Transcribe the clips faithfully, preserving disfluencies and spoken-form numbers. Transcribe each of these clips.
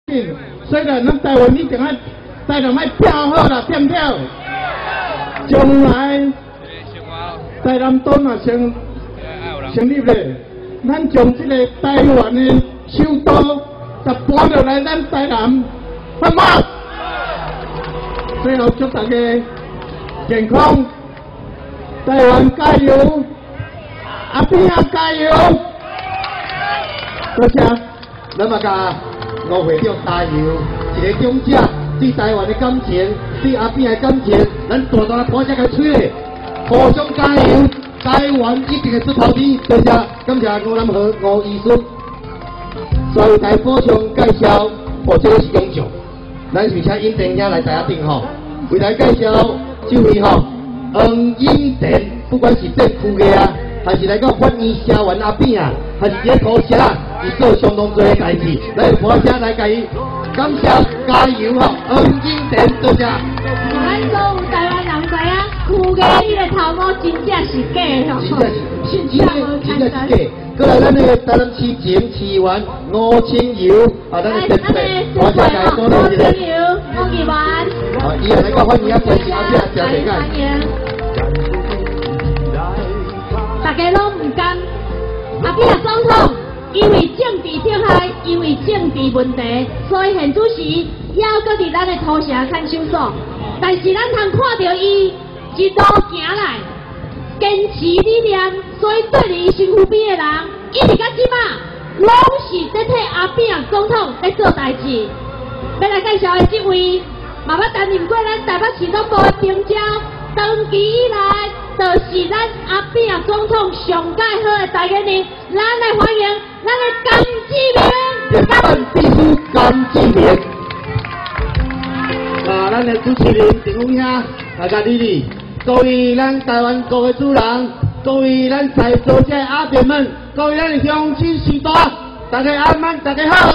虽然咱台湾以前啊，台南爱拼好啦，对不对？将来台南岛若成成立咧，咱将这个台湾的首都，就搬落来咱台南，好吗？最后祝大家健康，台湾加油，阿扁啊加油！多谢，咱嘛甲吴会长加油，一个长者对台湾的感情，对阿扁的感情，咱大大捧这个嘴，互相加油，台湾一定会出头天。多谢，感谢吴南和吴医师，所有台补充介绍，或者是永续。咱是请尹电影来台下顶吼，为大家介绍这位吼黄英田，不管是政府的啊，还是来到欢迎社员阿扁啊，还是这土城啊，伊做相当多的代志，来播声来甲伊感谢加油吼，黄英田多谢。 咱所有台湾人知影，区个迄个头毛真正是假吼， 真正是，真正真正是假。过来，咱的台南市前市员吴清友，啊，咱的特别，我再来多谢一下。 吴清友，吴议员。 啊，伊也来到欢迎啊，真是阿扁真厉害。 大家拢唔甘，阿扁总统因为政治迫害，因为政治问题，所以现主时也搁伫咱的土城看守所。但是咱通看到伊一路行来，坚持理念，所以对伊身躯边的人，一直到即马，拢是在替阿扁总统在做代志。要来介绍的这位，嘛捌担任过咱台北市总部的评奖，长期以来就是咱阿扁总统上介好的代言人，咱来欢迎咱的江志明。 台湾秘书江志明。啊，咱的主持人陈峰兄，大家丽丽，各位咱台湾各位主人，各位咱在座这阿扁们，各位咱的乡亲士大，大家安安，大家好。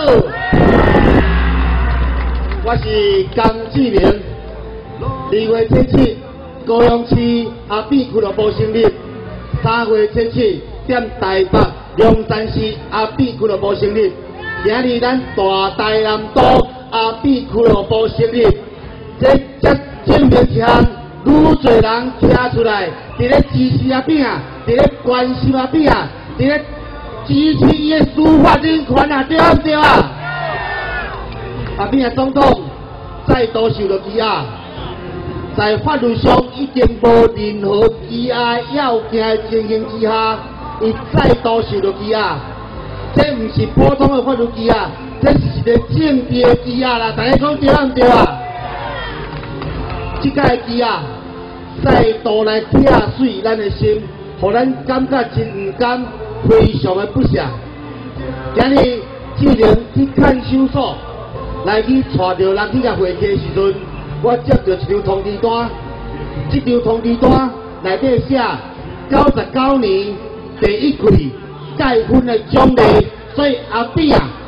我是江志明，二月七七，高雄市阿扁俱乐部成立；三月七七，在台北龙山市阿扁俱乐部成立。今日咱大台南岛阿扁俱乐部成立。这这证明一项，愈多人听出来，伫咧支持阿扁啊，伫咧关心阿扁啊，伫咧支持伊的司法人权啊，对不对啊？阿扁啊总统再度受到羁押，在法律上已经无任何羁押要件的情形之下，伊再度受到羁押。这唔是普通的法律羁押，这是一个政治的羁押啦，大家讲对唔对啊？这届机啊，再度来拆碎咱的心，互咱感觉真唔甘，非常的不舍。今日志明去看守所，来去带着人去甲会客时阵，我接到一张通知单。这张通知单内底写九十九年第一季结婚的奖励，所以阿扁啊，